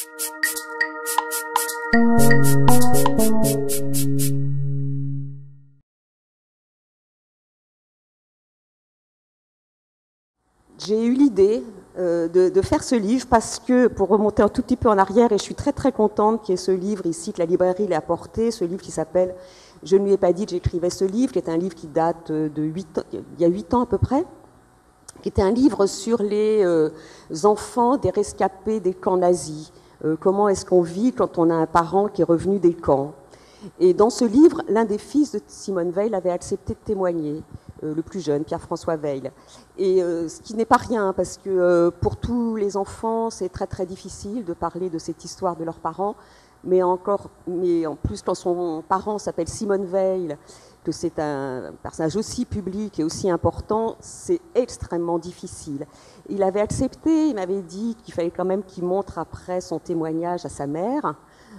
J'ai eu l'idée de faire ce livre parce que, pour remonter un tout petit peu en arrière, et je suis très très contente qu'il y ait ce livre ici, que la librairie l'ait apporté, ce livre qui s'appelle « Je ne lui ai pas dit que j'écrivais ce livre », qui est un livre qui date de 8 ans, il y a 8 ans à peu près, qui était un livre sur les enfants des rescapés des camps nazis. Comment est-ce qu'on vit quand on a un parent qui est revenu des camps. Et dans ce livre, l'un des fils de Simone Veil avait accepté de témoigner, le plus jeune, Pierre-François Veil. Et ce qui n'est pas rien, parce que pour tous les enfants, c'est très très difficile de parler de cette histoire de leurs parents, mais en plus quand son parent s'appelle Simone Veil, que c'est un personnage aussi public et aussi important, c'est extrêmement difficile. Il avait accepté, il m'avait dit qu'il fallait quand même qu'il montre après son témoignage à sa mère,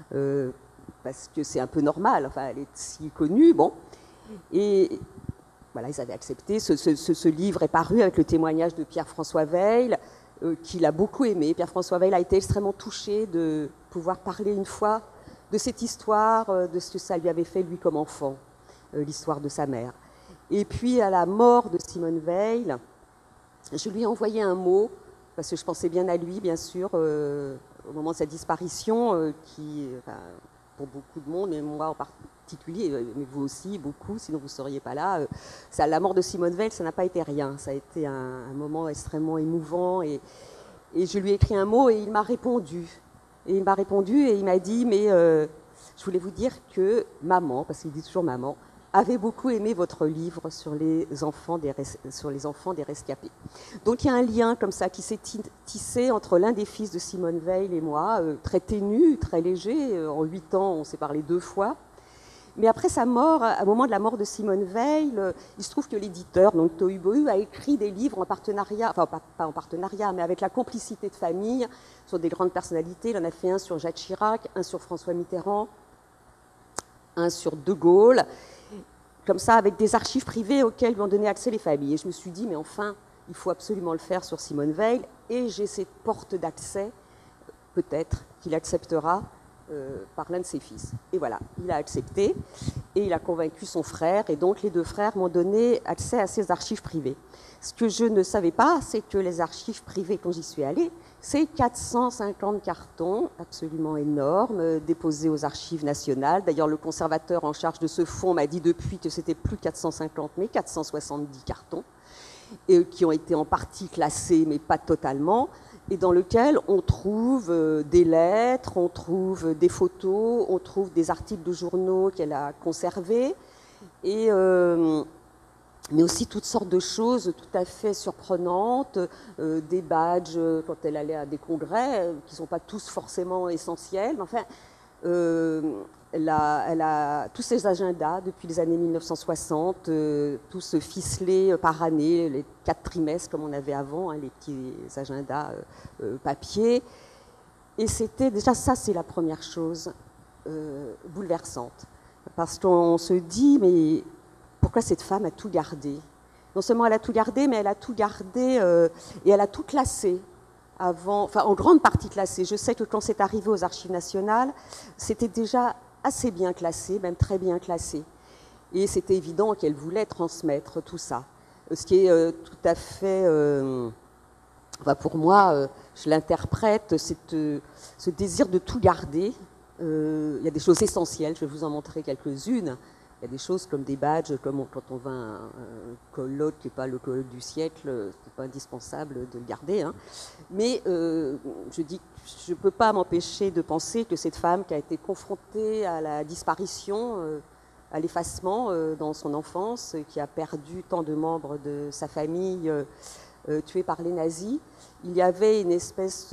parce que c'est un peu normal, enfin elle est si connue, bon. Et voilà, ils avaient accepté. Ce livre est paru avec le témoignage de Pierre-François Veil, qu'il a beaucoup aimé. Pierre-François Veil a été extrêmement touché de pouvoir parler une fois de cette histoire, de ce que ça lui avait fait lui comme enfant, l'histoire de sa mère. Et puis à la mort de Simone Veil, je lui ai envoyé un mot, parce que je pensais bien à lui, bien sûr, au moment de sa disparition, qui, enfin, pour beaucoup de monde, et moi en particulier, mais vous aussi, beaucoup, sinon vous ne seriez pas là. La mort de Simone Veil, ça n'a pas été rien. Ça a été un moment extrêmement émouvant. Et je lui ai écrit un mot et il m'a répondu. Et il m'a dit, mais je voulais vous dire que maman, parce qu'il dit toujours maman, avait beaucoup aimé votre livre sur les enfants des rescapés. Donc il y a un lien comme ça qui s'est tissé entre l'un des fils de Simone Veil et moi, très ténu, très léger. En 8 ans, on s'est parlé 2 fois. Mais après sa mort, au moment de la mort de Simone Veil, il se trouve que l'éditeur, donc Tohu-Bohu, a écrit des livres en partenariat, enfin pas en partenariat, mais avec la complicité de famille, sur des grandes personnalités. Il en a fait un sur Jacques Chirac, un sur François Mitterrand, un sur De Gaulle, comme ça, avec des archives privées auxquelles lui ont donné accès les familles. Et je me suis dit, mais enfin, il faut absolument le faire sur Simone Veil, et j'ai cette porte d'accès, peut-être qu'il acceptera, par l'un de ses fils. Et voilà, il a accepté et il a convaincu son frère, et donc les 2 frères m'ont donné accès à ces archives privées. Ce que je ne savais pas, c'est que les archives privées, quand j'y suis allée, c'est 450 cartons absolument énormes, déposés aux archives nationales. D'ailleurs, le conservateur en charge de ce fonds m'a dit depuis que c'était plus 450, mais 470 cartons, et qui ont été en partie classés, mais pas totalement, et dans lequel on trouve des lettres, on trouve des photos, on trouve des articles de journaux qu'elle a conservés, et, mais aussi toutes sortes de choses tout à fait surprenantes, des badges quand elle allait à des congrès, qui ne sont pas tous forcément essentiels, mais enfin, elle a tous ces agendas depuis les années 1960, tous ficelés par année, les 4 trimestres comme on avait avant, hein, les petits agendas papier. Et c'était déjà ça, c'est la première chose bouleversante. Parce qu'on se dit, mais pourquoi cette femme a tout gardé? Non seulement elle a tout gardé, mais elle a tout gardé et elle a tout classé. Avant, enfin en grande partie classé. Je sais que quand c'est arrivé aux Archives nationales, c'était déjà assez bien classé, même très bien classé. Et c'était évident qu'elle voulait transmettre tout ça. Ce qui est tout à fait, enfin pour moi, je l'interprète, ce désir de tout garder. Il y a des choses essentielles, je vais vous en montrer quelques-unes. Il y a des choses comme des badges, comme quand on va à un colloque qui n'est pas le colloque du siècle, ce n'est pas indispensable de le garder. Hein. Mais je dis, je ne peux pas m'empêcher de penser que cette femme qui a été confrontée à la disparition, à l'effacement dans son enfance, qui a perdu tant de membres de sa famille tués par les nazis, il y avait une espèce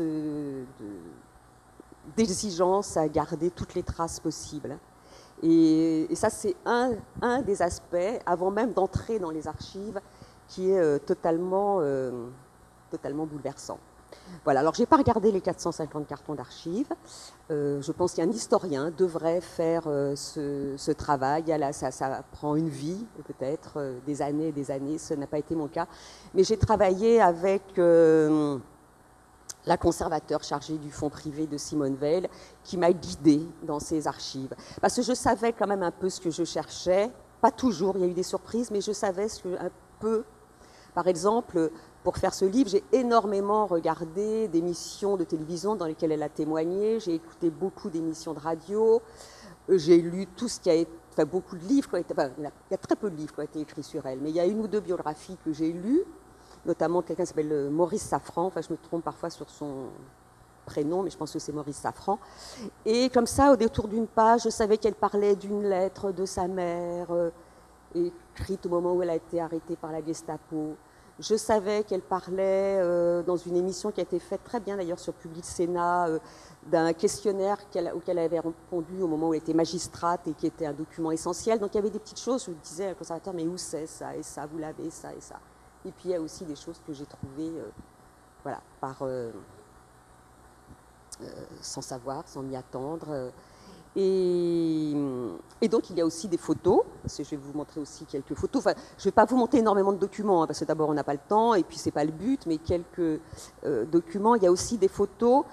d'exigence à garder toutes les traces possibles. Et ça, c'est un des aspects, avant même d'entrer dans les archives, qui est totalement bouleversant. Voilà, alors je n'ai pas regardé les 450 cartons d'archives. Je pense qu'un historien devrait faire ce travail. Ça prend une vie, peut-être, des années et des années. Ce n'a pas été mon cas. Mais j'ai travaillé avec la conservateur chargée du fonds privé de Simone Veil, qui m'a guidée dans ses archives. Parce que je savais quand même un peu ce que je cherchais, pas toujours, il y a eu des surprises, mais je savais un peu. Par exemple, pour faire ce livre, j'ai énormément regardé d'émissions de télévision dans lesquelles elle a témoigné, j'ai écouté beaucoup d'émissions de radio, j'ai lu tout ce qui a été, enfin beaucoup de livres, il y a très peu de livres qui ont été écrits sur elle, mais il y a une ou deux biographies que j'ai lues, notamment quelqu'un qui s'appelle Maurice Safran, enfin je me trompe parfois sur son prénom, mais je pense que c'est Maurice Safran. Et comme ça, au détour d'une page, je savais qu'elle parlait d'une lettre de sa mère, écrite au moment où elle a été arrêtée par la Gestapo. Je savais qu'elle parlait dans une émission qui a été faite très bien d'ailleurs sur Public Sénat, d'un questionnaire auquel elle avait répondu au moment où elle était magistrate et qui était un document essentiel. Donc il y avait des petites choses, je disais au conservateur, mais où c'est ça et ça, vous l'avez, ça et ça. Et puis il y a aussi des choses que j'ai trouvées voilà, sans savoir, sans m'y attendre. Et donc, il y a aussi des photos, parce que je vais vous montrer aussi quelques photos. Enfin, je ne vais pas vous montrer énormément de documents, hein, parce que d'abord, on n'a pas le temps, et puis, ce n'est pas le but, mais quelques documents. Il y a aussi des photos,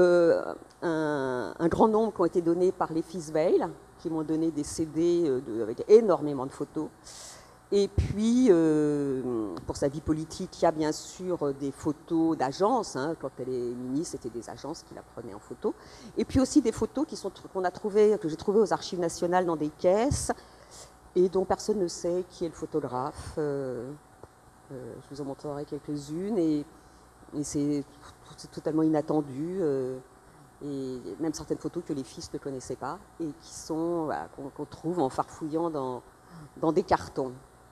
un grand nombre qui ont été donnés par les fils Veil, qui m'ont donné des CD avec énormément de photos. Et puis, pour sa vie politique, il y a bien sûr des photos d'agences. Hein, quand elle est ministre, c'était des agences qui la prenaient en photo. Et puis aussi des photos que j'ai trouvées aux Archives nationales dans des caisses et dont personne ne sait qui est le photographe. Je vous en montrerai quelques-unes et c'est totalement inattendu. Et même certaines photos que les fils ne connaissaient pas et qui sont voilà, qu'on trouve en farfouillant dans des cartons.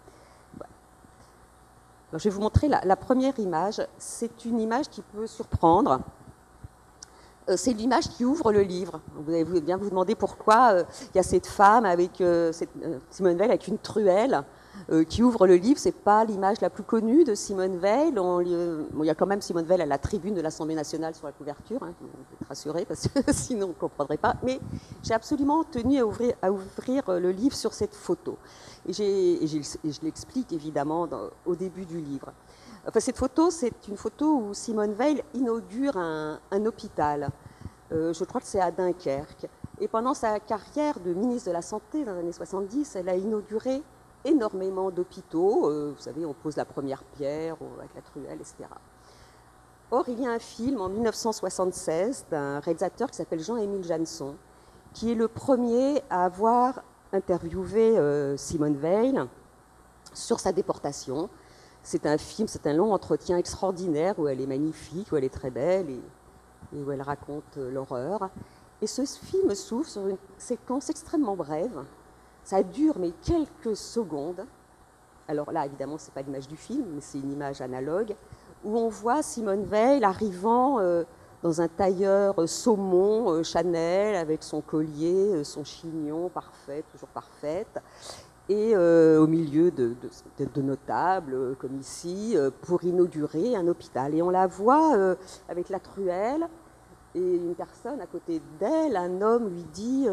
Alors, je vais vous montrer la première image. C'est une image qui peut surprendre. C'est l'image qui ouvre le livre. Vous allez bien vous demander pourquoi il y a cette femme avec Simone Veil avec une truelle qui ouvre le livre. Ce n'est pas l'image la plus connue de Simone Veil. Bon, il y a quand même Simone Veil à la tribune de l'Assemblée nationale sur la couverture. Hein, vous êtes rassurés parce que sinon on ne comprendrait pas. Mais j'ai absolument tenu à ouvrir le livre sur cette photo. Et je l'explique évidemment au début du livre. Enfin, cette photo, c'est une photo où Simone Veil inaugure un hôpital. Je crois que c'est à Dunkerque. Et pendant sa carrière de ministre de la Santé dans les années 70, elle a inauguré énormément d'hôpitaux. Vous savez, on pose la première pierre avec la truelle, etc. Or, il y a un film en 1976 d'un réalisateur qui s'appelle Jean-Émile Janson, qui est le premier à avoir interviewé Simone Veil sur sa déportation. C'est un film, c'est un long entretien extraordinaire où elle est magnifique, où elle est très belle et où elle raconte l'horreur. Et ce film s'ouvre sur une séquence extrêmement brève. Ça dure mais quelques secondes. Alors là, évidemment, ce n'est pas l'image du film, mais c'est une image analogue, où on voit Simone Veil arrivant dans un tailleur saumon Chanel avec son collier, son chignon parfait, toujours parfaite, et au milieu de notables, comme ici, pour inaugurer un hôpital. Et on la voit avec la truelle, et une personne à côté d'elle, un homme, lui dit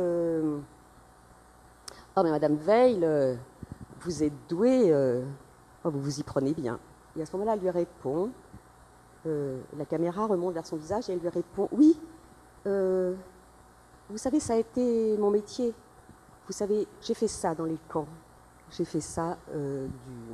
oh, mais Madame Veil, vous êtes douée, oh, vous vous y prenez bien. Et à ce moment-là, elle lui répond, la caméra remonte vers son visage, et elle lui répond oui, vous savez, ça a été mon métier. Vous savez, j'ai fait ça dans les camps. J'ai fait ça de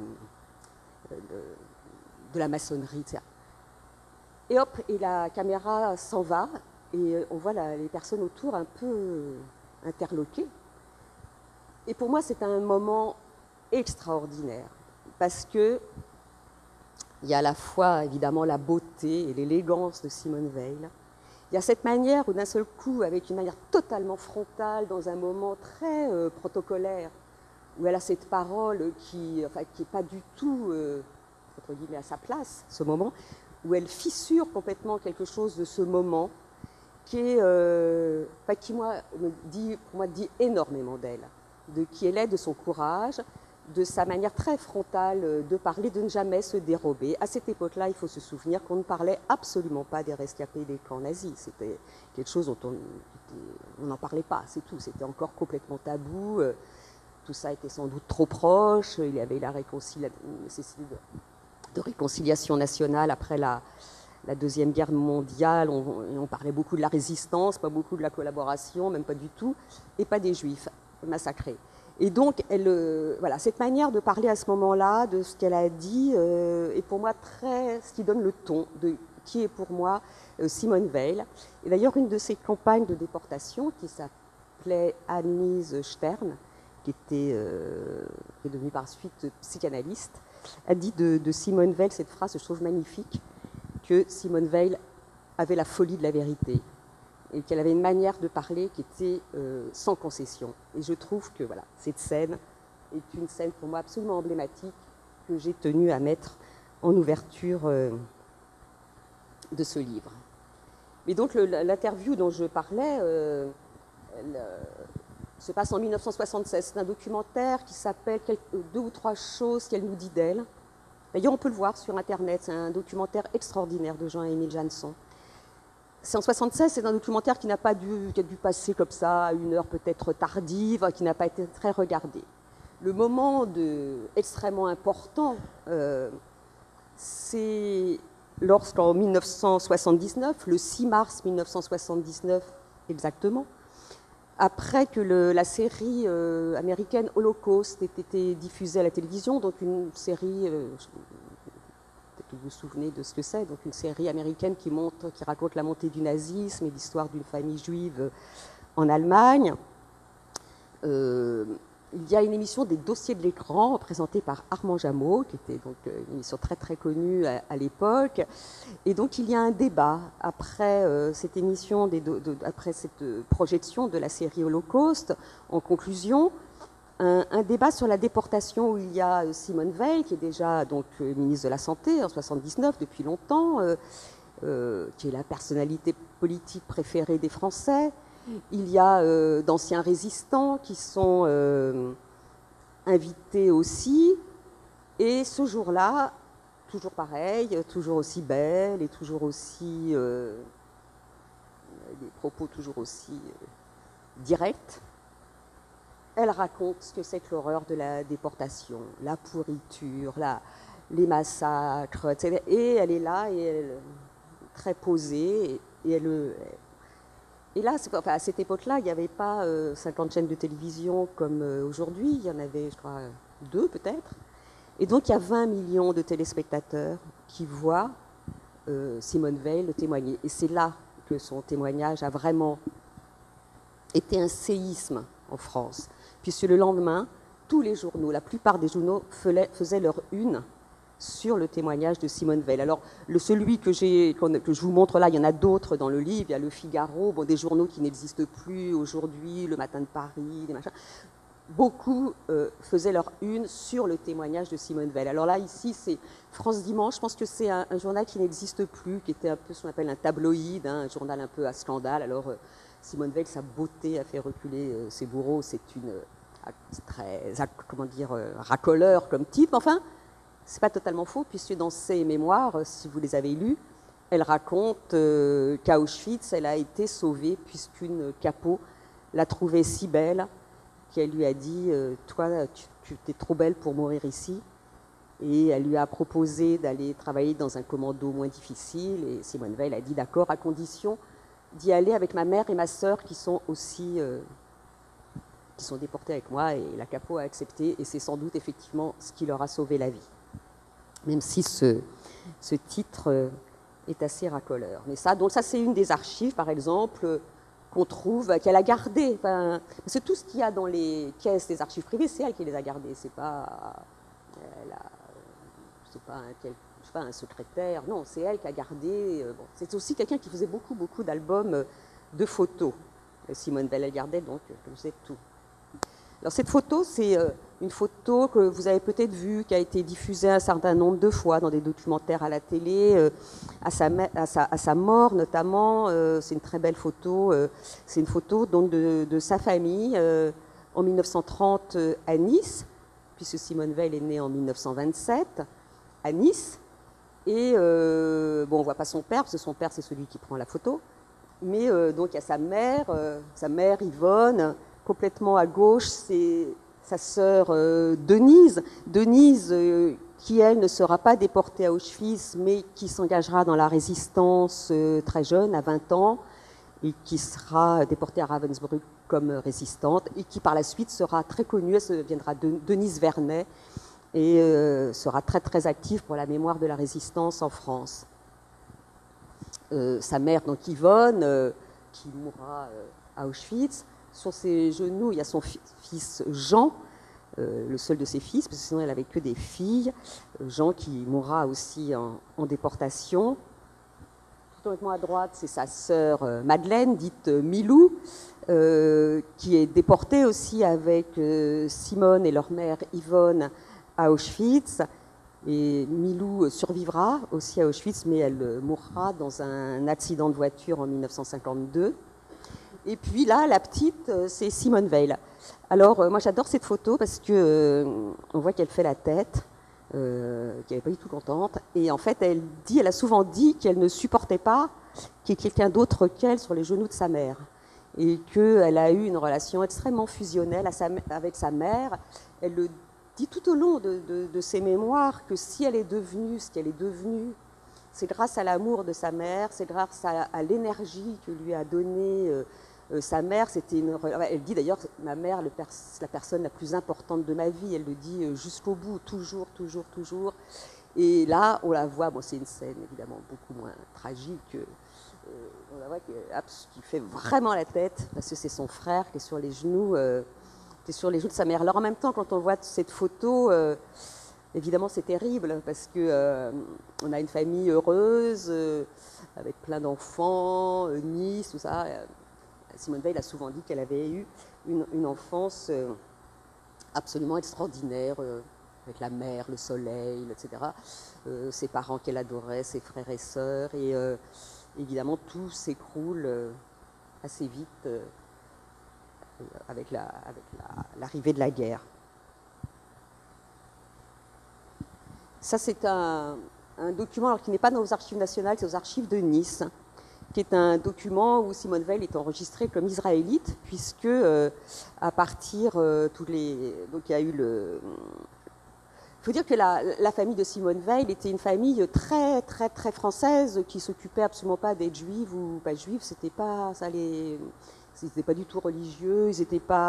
la maçonnerie, etc. Et hop, et la caméra s'en va, et on voit les personnes autour un peu interloquées. Et pour moi, c'est un moment extraordinaire, parce que il y a à la fois, évidemment, la beauté et l'élégance de Simone Veil. Il y a cette manière où, d'un seul coup, avec une manière totalement frontale, dans un moment très protocolaire, où elle a cette parole qui n'est pas du tout, entre guillemets, à sa place, ce moment, où elle fissure complètement quelque chose de ce moment qui pour moi, dit énormément d'elle, de qui elle est, de son courage, de sa manière très frontale de parler, de ne jamais se dérober. À cette époque-là, il faut se souvenir qu'on ne parlait absolument pas des rescapés des camps nazis. C'était quelque chose dont on n'en parlait pas, c'est tout. C'était encore complètement tabou. Tout ça était sans doute trop proche. Il y avait la nécessité de réconciliation nationale après la la Deuxième Guerre mondiale, on parlait beaucoup de la résistance, pas beaucoup de la collaboration, même pas du tout, et pas des Juifs massacrés. Et donc, voilà, cette manière de parler à ce moment-là, de ce qu'elle a dit, est pour moi ce qui donne le ton de qui est pour moi Simone Weil. Et d'ailleurs, une de ses campagnes de déportation, qui s'appelait Anneliese Stern, qui est devenue par la suite psychanalyste, a dit de Simone Weil cette phrase, je trouve magnifique, que Simone Weil avait la folie de la vérité et qu'elle avait une manière de parler qui était sans concession. Et je trouve que voilà, cette scène est une scène pour moi absolument emblématique que j'ai tenu à mettre en ouverture de ce livre. Mais donc l'interview dont je parlais se passe en 1976. C'est un documentaire qui s'appelle « 2 ou 3 choses qu'elle nous dit d'elle ». D'ailleurs, on peut le voir sur Internet. C'est un documentaire extraordinaire de Jean-Émile Janson. C'est en 1976, c'est un documentaire qui a dû passer comme ça, à une heure peut-être tardive, qui n'a pas été très regardé. Le moment extrêmement important, c'est lorsqu'en 1979, le 6 mars 1979 exactement, après que la série américaine Holocaust ait été diffusée à la télévision, donc une série, peut-être que vous vous souvenez de ce que c'est, donc une série américaine qui raconte la montée du nazisme et l'histoire d'une famille juive en Allemagne. Il y a une émission des Dossiers de l'écran présentée par Armand Jameau, qui était donc une émission très très connue à l'époque. Et donc il y a un débat après cette émission, après cette projection de la série Holocauste. En conclusion, un débat sur la déportation où il y a Simone Weil, qui est déjà donc ministre de la Santé en 1979 depuis longtemps, qui est la personnalité politique préférée des Français. Il y a d'anciens résistants qui sont invités aussi. Et ce jour-là, toujours pareil, toujours aussi belle et toujours aussi... des propos toujours aussi directs. Elle raconte ce que c'est que l'horreur de la déportation, la pourriture, les massacres, etc. Et elle est là, et elle très posée, et là, à cette époque-là, il n'y avait pas 50 chaînes de télévision comme aujourd'hui. Il y en avait, je crois, 2 peut-être. Et donc, il y a 20 millions de téléspectateurs qui voient Simone Weil témoigner. Et c'est là que son témoignage a vraiment été un séisme en France. Puisque le lendemain, tous les journaux, la plupart des journaux faisaient leur une sur le témoignage de Simone Weil. Alors, celui que je vous montre là, il y en a d'autres dans le livre. Il y a Le Figaro, des journaux qui n'existent plus aujourd'hui, Le Matin de Paris, des machins. Beaucoup faisaient leur une sur le témoignage de Simone Weil. Alors là, ici, c'est France Dimanche. Je pense que c'est un journal qui n'existe plus, qui était un peu ce qu'on appelle un tabloïd, un journal un peu à scandale. Alors, Simone Weil, sa beauté a fait reculer ses bourreaux. C'est très, comment dire, racoleur comme type. Enfin, c'est pas totalement faux, puisque dans ses mémoires, si vous les avez lus, elle raconte qu'à Auschwitz, elle a été sauvée puisqu'une capot l'a trouvée si belle qu'elle lui a dit « Toi, tu es trop belle pour mourir ici ». Et elle lui a proposé d'aller travailler dans un commando moins difficile. Et Simone Weil a dit « D'accord, à condition d'y aller avec ma mère et ma sœur qui sont aussi qui sont déportées avec moi ». Et la capot a accepté. Et c'est sans doute effectivement ce qui leur a sauvé la vie. Même si ce titre est assez racoleur. Mais ça, donc ça, c'est une des archives, par exemple, qu'on trouve, qu'elle a gardées. Enfin, c'est tout ce qu'il y a dans les caisses des archives privées, c'est elle qui les a gardées. C'est pas, un secrétaire. Non, c'est elle qui a gardé. Bon, c'est aussi quelqu'un qui faisait beaucoup, beaucoup d'albums de photos. Simone Weil, elle gardait donc, comme je sais, tout. Alors cette photo, c'est une photo que vous avez peut-être vue, qui a été diffusée un certain nombre de fois dans des documentaires à la télé, à sa mort notamment. C'est une très belle photo. C'est une photo donc, de sa famille en 1930 à Nice, puisque Simone Weil est née en 1927 à Nice. Et bon, on ne voit pas son père, parce que son père, c'est celui qui prend la photo. Mais donc il y a sa mère Yvonne. Complètement à gauche, c'est sa sœur Denise, qui, elle, ne sera pas déportée à Auschwitz, mais qui s'engagera dans la résistance très jeune, à 20 ans, et qui sera déportée à Ravensbrück comme résistante, et qui, par la suite, sera très connue. Elle deviendra Denise Vernet, et sera très, très active pour la mémoire de la résistance en France. Sa mère, donc Yvonne, qui mourra à Auschwitz. Sur ses genoux, il y a son fils Jean, le seul de ses fils, parce que sinon elle n'avait que des filles. Jean qui mourra aussi en déportation. Tout complètement à droite, c'est sa sœur Madeleine, dite Milou, qui est déportée aussi avec Simone et leur mère Yvonne à Auschwitz. Et Milou survivra aussi à Auschwitz, mais elle mourra dans un accident de voiture en 1952. Et puis là, la petite, c'est Simone Veil. Alors, moi, j'adore cette photo parce que on voit qu'elle fait la tête, qu'elle n'est pas du tout contente. Et en fait, elle a souvent dit qu'elle ne supportait pas qu'il y ait quelqu'un d'autre qu'elle sur les genoux de sa mère. Et qu'elle a eu une relation extrêmement fusionnelle avec sa mère. Elle le dit tout au long de ses mémoires que si elle est devenue ce qu'elle est devenue, c'est grâce à l'amour de sa mère, c'est grâce à l'énergie que lui a donnée sa mère. Elle dit d'ailleurs, ma mère, la personne la plus importante de ma vie. Elle le dit jusqu'au bout, toujours, toujours, toujours. Et là, on la voit, bon, c'est une scène évidemment beaucoup moins tragique. On la voit qui fait vraiment la tête, parce que c'est son frère qui est sur les genoux. Sur les joues de sa mère. Alors en même temps, quand on voit cette photo, évidemment c'est terrible parce que on a une famille heureuse avec plein d'enfants, Nice, tout ça. Simone Veil a souvent dit qu'elle avait eu une enfance absolument extraordinaire avec la mer, le soleil, etc. Ses parents qu'elle adorait, ses frères et sœurs, et évidemment tout s'écroule assez vite. Avec l'arrivée de la guerre. Ça, c'est un document alors, qui n'est pas dans les archives nationales, c'est aux archives de Nice, qui est un document où Simone Veil est enregistrée comme israélite, puisque à partir donc il y a eu le. Il faut dire que la famille de Simone Veil était une famille très très très française qui s'occupait absolument pas d'être juive ou pas juive. C'était pas ça les. Ils n'étaient pas du tout religieux, ils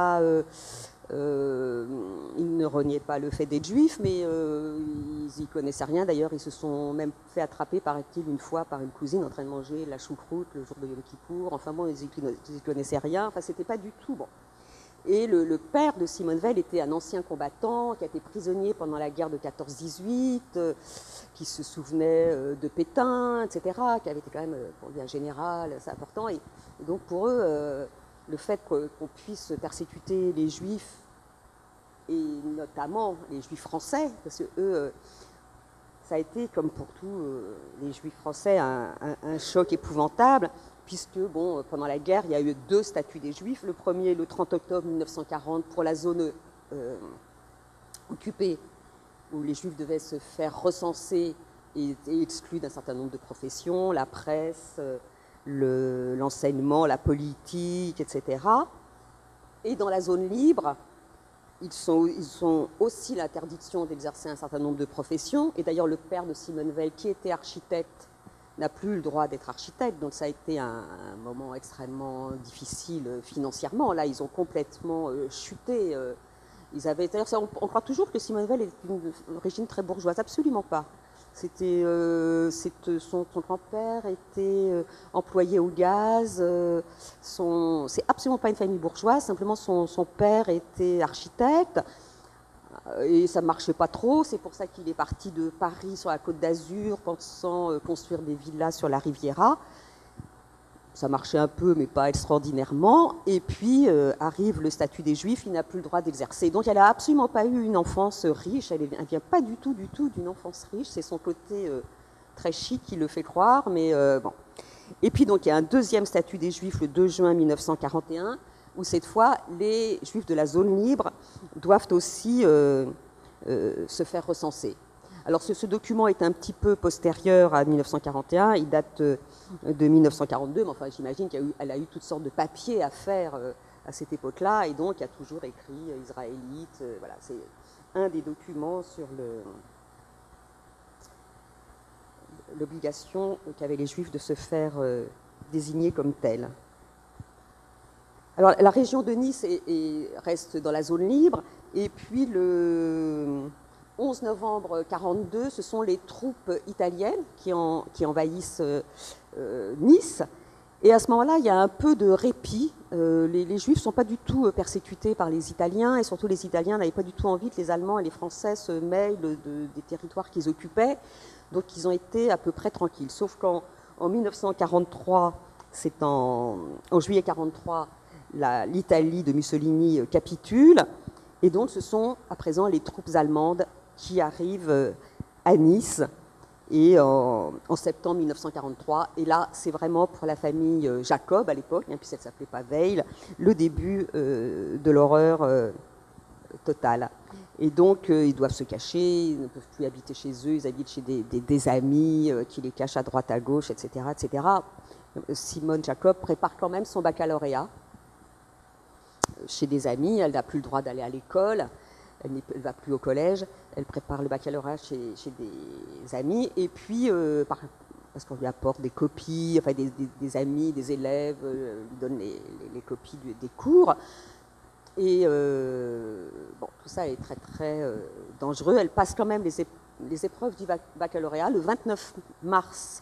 ne reniaient pas le fait d'être juifs, mais ils n'y connaissaient rien. D'ailleurs, ils se sont même fait attraper, paraît-il, une fois par une cousine en train de manger la choucroute le jour de Yom Kippour. Enfin bon, ils n'y connaissaient rien. Enfin, c'était pas du tout bon. Et le père de Simone Veil était un ancien combattant qui a été prisonnier pendant la guerre de 14-18, qui se souvenait de Pétain, etc., qui avait été quand même, pour lui, un général, c'est important. Et donc pour eux, le fait qu'on puisse persécuter les juifs, et notamment les juifs français, parce que eux, ça a été, comme pour tous les juifs français, un choc épouvantable, puisque bon, pendant la guerre, il y a eu 2 statuts des juifs. Le premier, le 30 octobre 1940, pour la zone occupée, où les juifs devaient se faire recenser et exclus d'un certain nombre de professions, la presse, l'enseignement, la politique, etc. Et dans la zone libre, ils ont aussi l'interdiction d'exercer un certain nombre de professions. Et d'ailleurs, le père de Simone Veil, qui était architecte, n'a plus le droit d'être architecte. Donc ça a été un moment extrêmement difficile financièrement. Là, ils ont complètement chuté. D'ailleurs, on croit toujours que Simone Veil est d'une origine très bourgeoise. Absolument pas. Son grand-père était employé au gaz. C'est absolument pas une famille bourgeoise. Simplement, son père était architecte. Et ça ne marchait pas trop. C'est pour ça qu'il est parti de Paris sur la Côte d'Azur, pensant construire des villas sur la Riviera. Ça marchait un peu, mais pas extraordinairement. Et puis arrive le statut des Juifs, il n'a plus le droit d'exercer. Donc elle n'a absolument pas eu une enfance riche. Elle ne vient pas du tout d'une enfance riche. C'est son côté très chic qui le fait croire. Mais bon. Et puis donc il y a un deuxième statut des Juifs le 2 juin 1941, où cette fois les Juifs de la zone libre doivent aussi se faire recenser. Alors ce document est un petit peu postérieur à 1941, il date de 1942, mais enfin j'imagine qu'elle a eu toutes sortes de papiers à faire à cette époque-là, et donc il y a toujours écrit israélite, voilà, c'est un des documents sur l'obligation qu'avaient les Juifs de se faire désigner comme tels. Alors, la région de Nice reste dans la zone libre, et puis le 11 novembre 1942, ce sont les troupes italiennes qui envahissent Nice. Et à ce moment-là, il y a un peu de répit. Les Juifs ne sont pas du tout persécutés par les Italiens, et surtout les Italiens n'avaient pas du tout envie que les Allemands et les Français se mêlent des territoires qu'ils occupaient. Donc ils ont été à peu près tranquilles. Sauf qu'en 1943, c'est en juillet 1943, l'Italie de Mussolini capitule. Et donc ce sont à présent les troupes allemandes qui arrivent à Nice. Et en septembre 1943, et là c'est vraiment pour la famille Jacob à l'époque, puisqu'elle ne s'appelait pas Veil, le début de l'horreur totale. Et donc ils doivent se cacher, ils ne peuvent plus habiter chez eux, ils habitent chez des amis qui les cachent à droite à gauche, etc., etc. Simone Jacob prépare quand même son baccalauréat chez des amis, elle n'a plus le droit d'aller à l'école. Elle ne va plus au collège, elle prépare le baccalauréat chez des amis, et puis, parce qu'on lui apporte des copies, enfin des amis, des élèves, lui donnent les copies des cours. Et bon, tout ça est très très dangereux. Elle passe quand même les épreuves du baccalauréat le 29 mars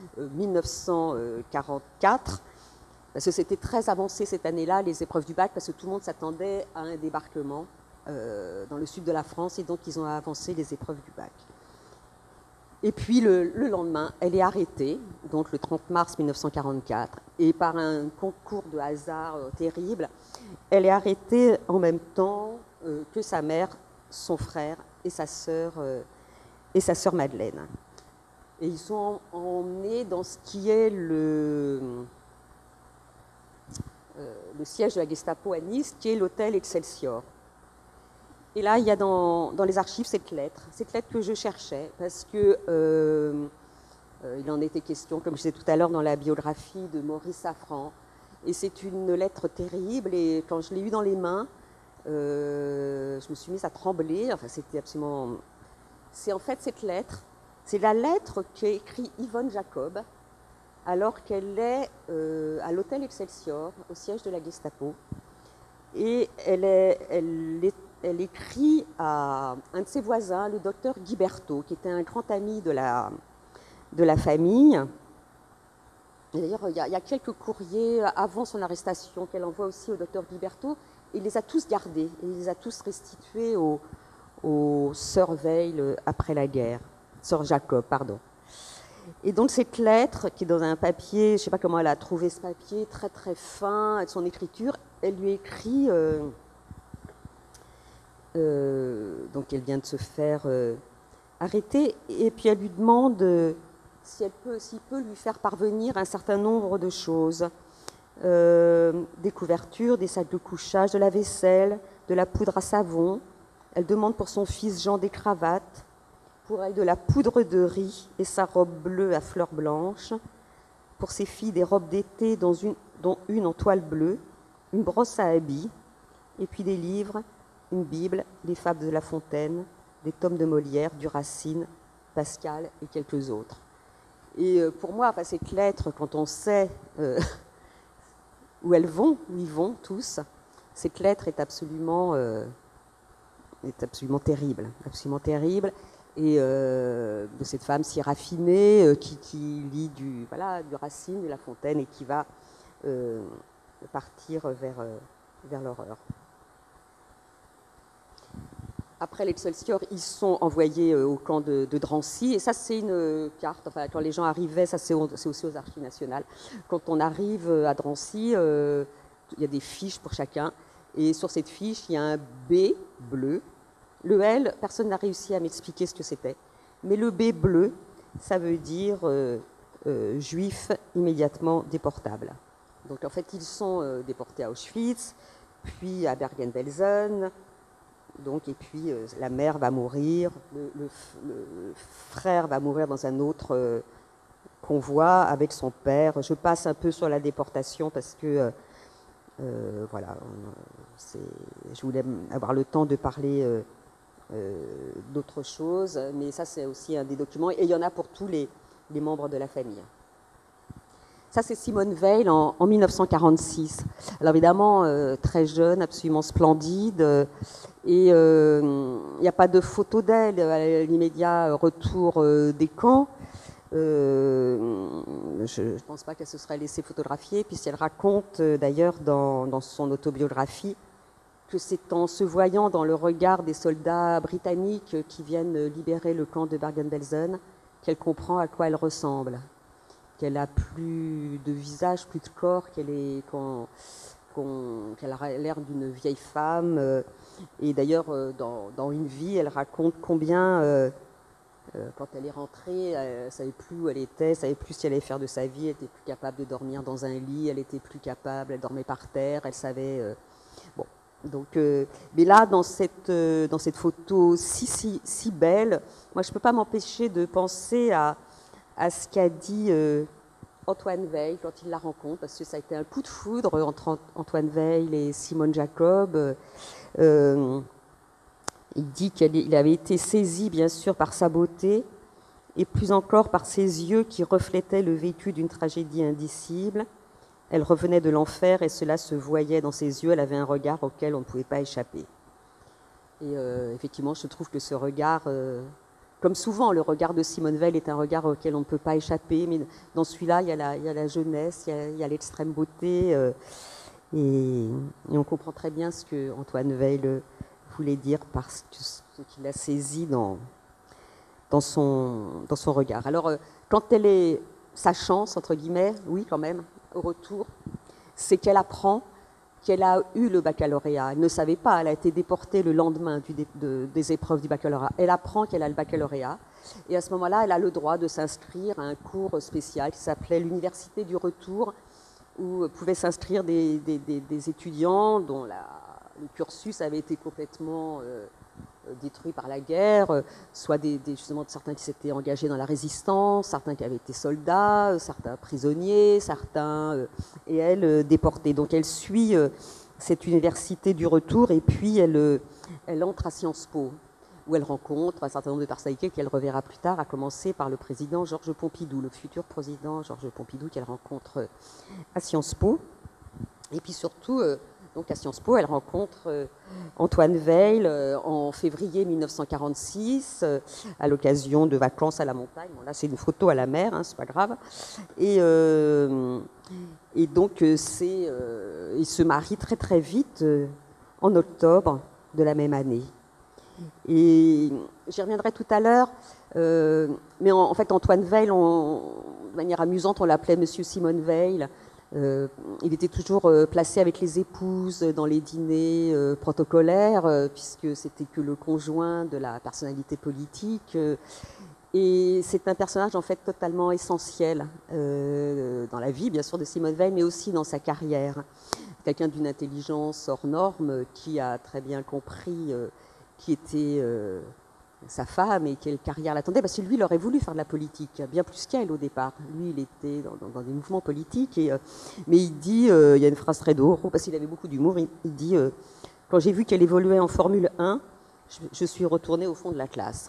1944, parce que c'était très avancé cette année-là, les épreuves du bac, parce que tout le monde s'attendait à un débarquement dans le sud de la France, et donc ils ont avancé les épreuves du bac. Et puis le lendemain, elle est arrêtée, donc le 30 mars 1944, et par un concours de hasard terrible, elle est arrêtée en même temps que sa mère, son frère et sa sœur Madeleine. Et ils sont emmenés dans ce qui est le siège de la Gestapo à Nice, qui est l'hôtel Excelsior. Et là, il y a dans les archives cette lettre que je cherchais, parce que il en était question, comme je disais tout à l'heure, dans la biographie de Maurice Safran. Et c'est une lettre terrible, et quand je l'ai eue dans les mains, je me suis mise à trembler. Enfin, c'était absolument... C'est en fait cette lettre, c'est la lettre qu'a écrite Yvonne Jacob, alors qu'elle est à l'hôtel Excelsior, au siège de la Gestapo. Et elle écrit à un de ses voisins, le docteur Guy Berthaud, qui était un grand ami de la famille. D'ailleurs, il y a quelques courriers avant son arrestation qu'elle envoie aussi au docteur Guy Berthaud. Il les a tous gardés, et il les a tous restitués aux sœurs Veil après la guerre. Sœur Jacob, pardon. Et donc cette lettre, qui est dans un papier, je ne sais pas comment elle a trouvé ce papier, très très fin, avec son écriture, elle lui écrit... donc elle vient de se faire arrêter, et puis elle lui demande s'il peut lui faire parvenir un certain nombre de choses, des couvertures, des sacs de couchage, de la vaisselle, de la poudre à savon. Elle demande pour son fils Jean des cravates, pour elle de la poudre de riz et sa robe bleue à fleurs blanches, pour ses filles des robes d'été dont une en toile bleue, une brosse à habits, et puis des livres, une Bible, les fables de La Fontaine, des tomes de Molière, du Racine, Pascal et quelques autres. Et pour moi, enfin, cette lettre, quand on sait où ils vont tous, cette lettre est absolument terrible, absolument terrible. Et de cette femme si raffinée qui lit du Racine, de La Fontaine, et qui va partir vers l'horreur. Après l'Excelsior, ils sont envoyés au camp de Drancy. Et ça, c'est une carte. Enfin, quand les gens arrivaient, ça c'est aussi aux Archives nationales. Quand on arrive à Drancy, il y a des fiches pour chacun. Et sur cette fiche, il y a un B bleu. Le L, personne n'a réussi à m'expliquer ce que c'était. Mais le B bleu, ça veut dire juif immédiatement déportable. Donc en fait, ils sont déportés à Auschwitz, puis à Bergen-Belsen. Donc, et puis la mère va mourir, le frère va mourir dans un autre convoi avec son père. Je passe un peu sur la déportation parce que voilà, je voulais avoir le temps de parler d'autres choses, mais ça c'est aussi un des documents, et il y en a pour tous les les membres de la famille. Ça, c'est Simone Veil en 1946. Alors évidemment, très jeune, absolument splendide. Et il n'y a pas de photo d'elle à l'immédiat retour des camps. Je ne pense pas qu'elle se serait laissée photographier, puisqu'elle raconte d'ailleurs dans son autobiographie que c'est en se voyant dans le regard des soldats britanniques qui viennent libérer le camp de Bergen-Belsen qu'elle comprend à quoi elle ressemble. Qu'elle a plus de visage, plus de corps, qu'elle a l'air d'une vieille femme. Et d'ailleurs, dans Une vie, elle raconte combien, quand elle est rentrée, elle ne savait plus où elle était, elle ne savait plus ce qu'elle allait faire de sa vie, elle était plus capable de dormir dans un lit, elle était plus capable, elle dormait par terre, elle savait... bon. Donc, mais là, dans cette photo si belle, moi, je ne peux pas m'empêcher de penser à ce qu'a dit Antoine Veil quand il la rencontre, parce que ça a été un coup de foudre entre Antoine Veil et Simone Jacob. Il dit qu'il avait été saisi, bien sûr, par sa beauté, et plus encore par ses yeux qui reflétaient le vécu d'une tragédie indicible. Elle revenait de l'enfer et cela se voyait dans ses yeux. Elle avait un regard auquel on ne pouvait pas échapper. Et effectivement, je trouve que ce regard... comme souvent, le regard de Simone Veil est un regard auquel on ne peut pas échapper, mais dans celui-là, il y a la jeunesse, il y a l'extrême beauté, et on comprend très bien ce que Antoine Veil voulait dire parce que ce qu'il a saisi dans son regard. Alors, quand elle est sa chance, entre guillemets, oui, quand même, au retour, c'est qu'elle apprend qu'elle a eu le baccalauréat. Elle ne savait pas, elle a été déportée le lendemain des épreuves du baccalauréat. Elle apprend qu'elle a le baccalauréat et à ce moment-là, elle a le droit de s'inscrire à un cours spécial qui s'appelait l'Université du Retour, où pouvaient s'inscrire des étudiants dont le cursus avait été complètement détruit par la guerre, soit justement certains qui s'étaient engagés dans la résistance, certains qui avaient été soldats, certains prisonniers, certains et elle déportée. Donc elle suit cette université du retour et puis elle entre à Sciences Po, où elle rencontre un certain nombre de personnalités qu'elle reverra plus tard, à commencer par le président Georges Pompidou, le futur président Georges Pompidou qu'elle rencontre à Sciences Po. Et puis surtout, donc à Sciences Po, elle rencontre Antoine Veil en février 1946, à l'occasion de vacances à la montagne. Bon, là, c'est une photo à la mer, hein, c'est pas grave. Et donc, ils se marient très très vite en octobre de la même année. Et j'y reviendrai tout à l'heure, mais en fait, Antoine Veil, de manière amusante, on l'appelait Monsieur Simone Veil. Il était toujours placé avec les épouses dans les dîners protocolaires, puisque c'était que le conjoint de la personnalité politique. Et c'est un personnage en fait totalement essentiel dans la vie, bien sûr, de Simone Veil, mais aussi dans sa carrière. Quelqu'un d'une intelligence hors norme qui a très bien compris qui était sa femme et quelle carrière l'attendait, parce que lui, il aurait voulu faire de la politique, bien plus qu'elle au départ. Lui, il était dans des mouvements politiques, mais il dit, il y a une phrase très drôle, parce qu'il avait beaucoup d'humour, il dit, quand j'ai vu qu'elle évoluait en Formule 1, je suis retourné au fond de la classe.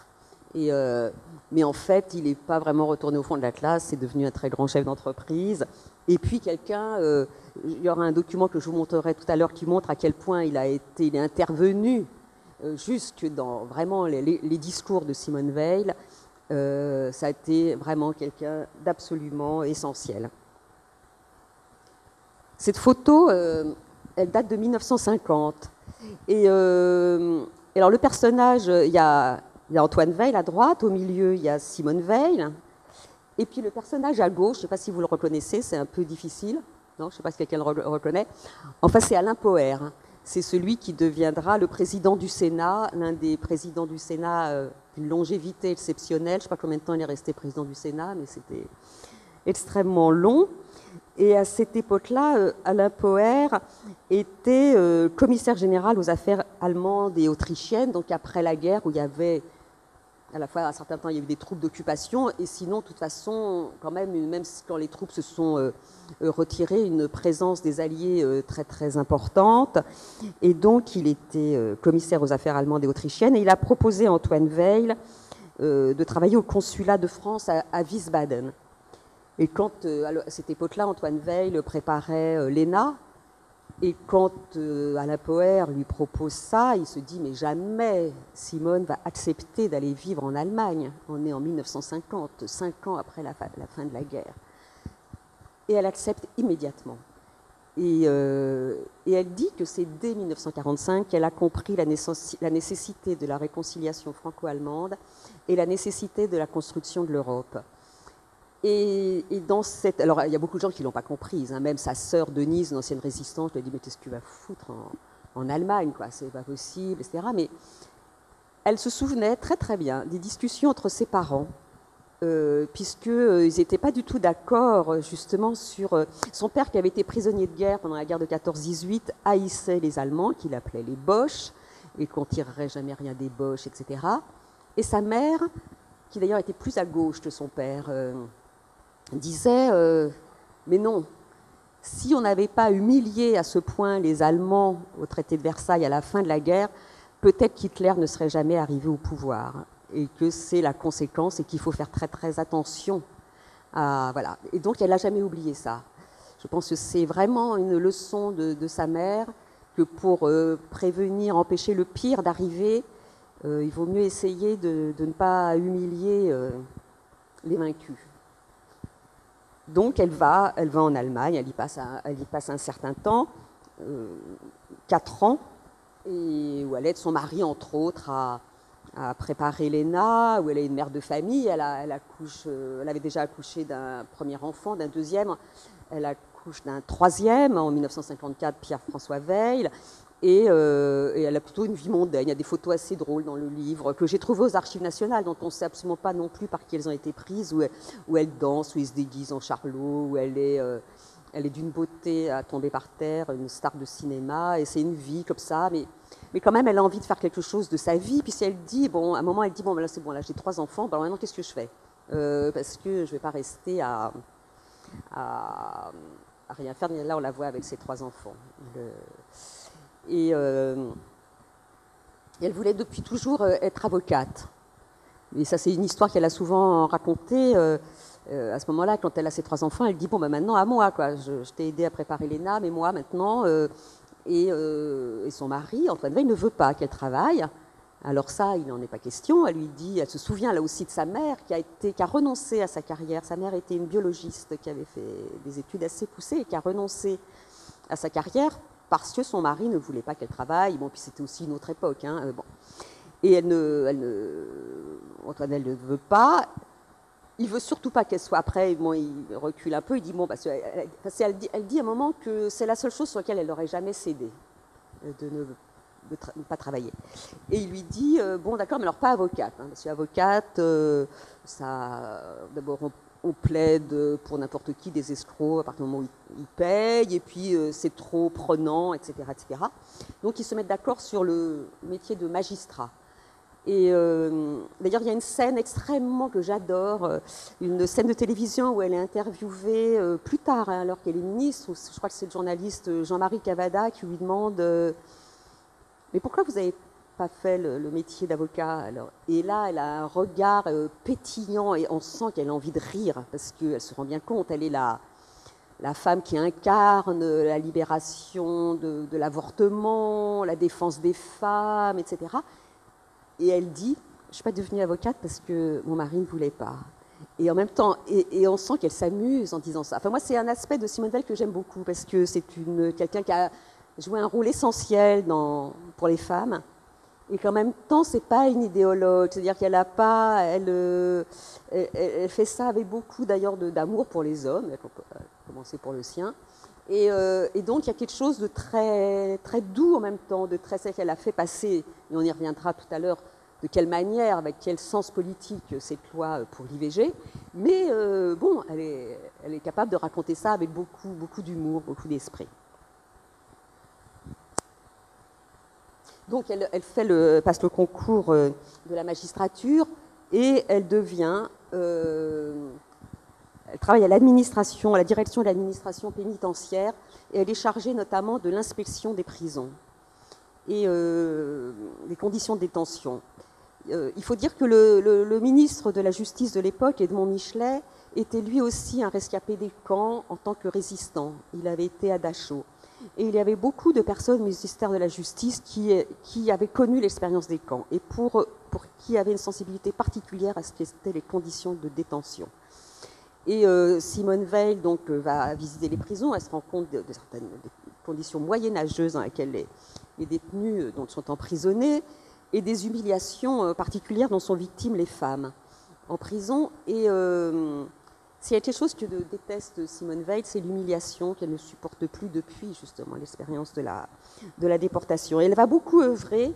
Mais en fait, il n'est pas vraiment retourné au fond de la classe, c'est devenu un très grand chef d'entreprise. Et puis quelqu'un, il y aura un document que je vous montrerai tout à l'heure qui montre à quel point il est intervenu jusque dans vraiment les discours de Simone Veil. Ça a été vraiment quelqu'un d'absolument essentiel. Cette photo, elle date de 1950. Et alors le personnage, il y a Antoine Veil à droite, au milieu il y a Simone Veil, et puis le personnage à gauche, je ne sais pas si vous le reconnaissez, c'est un peu difficile, non, je ne sais pas si quelqu'un le reconnaît, enfin c'est Alain Poher, c'est celui qui deviendra le président du Sénat, l'un des présidents du Sénat d'une longévité exceptionnelle, je ne sais pas combien de temps il est resté président du Sénat, mais c'était extrêmement long. Et à cette époque-là, Alain Poher était commissaire général aux affaires allemandes et autrichiennes, donc après la guerre où il y avait, à la fois à un certain temps, il y a eu des troupes d'occupation, et sinon, de toute façon, quand même quand les troupes se sont retirées, une présence des Alliés très très importante. Et donc, il était commissaire aux affaires allemandes et autrichiennes, et il a proposé à Antoine Veil de travailler au consulat de France à Wiesbaden. Et quand, à cette époque-là, Antoine Weil préparait l'ENA, et quand Alain Poher lui propose ça, il se dit mais jamais Simone va accepter d'aller vivre en Allemagne. On est en 1950, 5 ans après la fin de la guerre. Et elle accepte immédiatement. Et elle dit que c'est dès 1945 qu'elle a compris la nécessité de la réconciliation franco-allemande et la nécessité de la construction de l'Europe. Et dans cette... Alors, il y a beaucoup de gens qui ne l'ont pas comprise. Hein. Même sa sœur Denise, une ancienne résistante, lui a dit « Mais qu'est-ce que tu vas foutre en Allemagne, quoi, c'est pas possible, etc. » Mais elle se souvenait très très bien des discussions entre ses parents, puisqu'ils n'étaient pas du tout d'accord, justement, sur... son père, qui avait été prisonnier de guerre pendant la guerre de 14-18, haïssait les Allemands, qu'il appelait les Boches, et qu'on ne tirerait jamais rien des Boches, etc. Et sa mère, qui d'ailleurs était plus à gauche que son père... disait mais non, si on n'avait pas humilié à ce point les Allemands au traité de Versailles à la fin de la guerre, peut-être qu'Hitler ne serait jamais arrivé au pouvoir, et que c'est la conséquence et qu'il faut faire très très attention à, voilà. Et donc elle n'a jamais oublié ça. Je pense que c'est vraiment une leçon de sa mère, que pour prévenir, empêcher le pire d'arriver, il vaut mieux essayer de ne pas humilier les vaincus. Donc elle va en Allemagne, elle y passe un certain temps, 4 ans, et où elle aide son mari, entre autres, à préparer l'ENA, où elle est une mère de famille, elle avait déjà accouché d'un premier enfant, d'un deuxième, elle accouche d'un troisième, en 1954, Pierre-François Weil, et elle a plutôt une vie mondaine. Il y a des photos assez drôles dans le livre que j'ai trouvées aux Archives nationales, dont on ne sait absolument pas non plus par qui elles ont été prises, où elle danse, où elle se déguise en Charlot, où elle est d'une beauté à tomber par terre, une star de cinéma, et c'est une vie comme ça, mais quand même elle a envie de faire quelque chose de sa vie, puis si elle dit, bon, à un moment elle dit, bon, là c'est bon, là j'ai 3 enfants, ben, alors maintenant qu'est-ce que je fais, parce que je ne vais pas rester à rien faire. Là on la voit avec ses 3 enfants. Et elle voulait depuis toujours être avocate. Et ça, c'est une histoire qu'elle a souvent racontée. À ce moment-là, quand elle a ses 3 enfants, elle dit, bon, ben maintenant, à moi, quoi. Je t'ai aidé à préparer l'ENA, mais moi, maintenant... et son mari, Antoine Weil, ne veut pas qu'elle travaille. Alors ça, il n'en est pas question. Elle lui dit, elle se souvient là aussi de sa mère, qui a renoncé à sa carrière. Sa mère était une biologiste qui avait fait des études assez poussées et qui a renoncé à sa carrière parce que son mari ne voulait pas qu'elle travaille. Bon, puis c'était aussi une autre époque. Hein, bon. Et Antoine Weil ne veut pas. Il veut surtout pas qu'elle soit. Après, bon, il recule un peu. Il dit bon, parce qu'elle dit à un moment que c'est la seule chose sur laquelle elle n'aurait jamais cédé, de ne pas travailler. Et il lui dit bon, d'accord, mais alors pas avocate, hein, parce qu'avocate, d'abord on plaide pour n'importe qui, des escrocs à partir du moment où ils payent, et puis c'est trop prenant, etc., etc. Donc ils se mettent d'accord sur le métier de magistrat. Et d'ailleurs, il y a une scène extrêmement que j'adore, une scène de télévision où elle est interviewée plus tard, hein, alors qu'elle est ministre. Je crois que c'est le journaliste Jean-Marie Cavada qui lui demande mais pourquoi vous n'avez pas fait le métier d'avocat alors? Et là, elle a un regard pétillant et on sent qu'elle a envie de rire parce qu'elle se rend bien compte, elle est la femme qui incarne la libération de l'avortement, la défense des femmes, etc. Et elle dit, je ne suis pas devenue avocate parce que mon mari ne voulait pas. Et en même temps, et on sent qu'elle s'amuse en disant ça. Enfin, moi, c'est un aspect de Simone Weil que j'aime beaucoup parce que c'est quelqu'un qui a joué un rôle essentiel pour les femmes. Et qu'en même temps, ce n'est pas une idéologue. C'est-à-dire qu'elle n'a pas... Elle fait ça avec beaucoup, d'ailleurs, d'amour pour les hommes. Elle a commencé pour le sien. Et donc, il y a quelque chose de très, très doux en même temps, de très sec. Elle a fait passer, et on y reviendra tout à l'heure, de quelle manière, avec quel sens politique cette loi pour l'IVG. Mais bon, elle est capable de raconter ça avec beaucoup, beaucoup d'humour, beaucoup d'esprit. Donc, elle passe le concours de la magistrature et elle devient... elle travaille à l'administration, à la direction de l'administration pénitentiaire, et elle est chargée notamment de l'inspection des prisons et des conditions de détention. il faut dire que le ministre de la Justice de l'époque, Edmond Michelet, était lui aussi un rescapé des camps en tant que résistant. Il avait été à Dachau. Et il y avait beaucoup de personnes au ministère de la Justice qui avaient connu l'expérience des camps et pour qui avaient une sensibilité particulière à ce qu'étaient les conditions de détention. Et Simone Veil donc, va visiter les prisons, elle se rend compte de certaines conditions moyenâgeuses dans lesquelles les détenus donc, sont emprisonnés et des humiliations particulières dont sont victimes les femmes en prison. Et s'il y a quelque chose que déteste Simone Veil, c'est l'humiliation qu'elle ne supporte plus depuis justement l'expérience de la déportation. Et elle va beaucoup œuvrer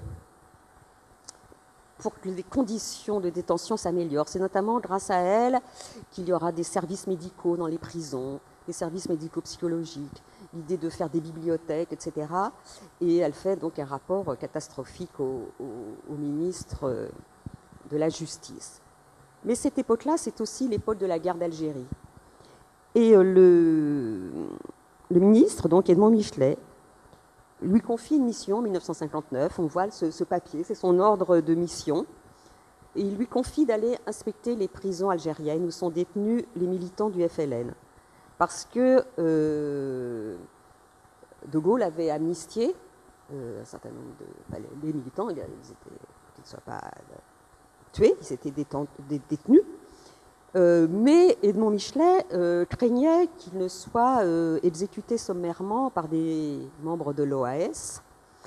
pour que les conditions de détention s'améliorent. C'est notamment grâce à elle qu'il y aura des services médicaux dans les prisons, des services médico-psychologiques, l'idée de faire des bibliothèques, etc. Et elle fait donc un rapport catastrophique au ministre de la Justice. Mais cette époque-là, c'est aussi l'époque de la guerre d'Algérie. Et le ministre, donc Edmond Michelet, lui confie une mission en 1959. On voit ce papier, c'est son ordre de mission. Et il lui confie d'aller inspecter les prisons algériennes où sont détenus les militants du FLN. Parce que De Gaulle avait amnistié un certain nombre les militants, ils ne soient pas tués, ils étaient détenus. Mais Edmond Michelet craignait qu'ils ne soient exécutés sommairement par des membres de l'OAS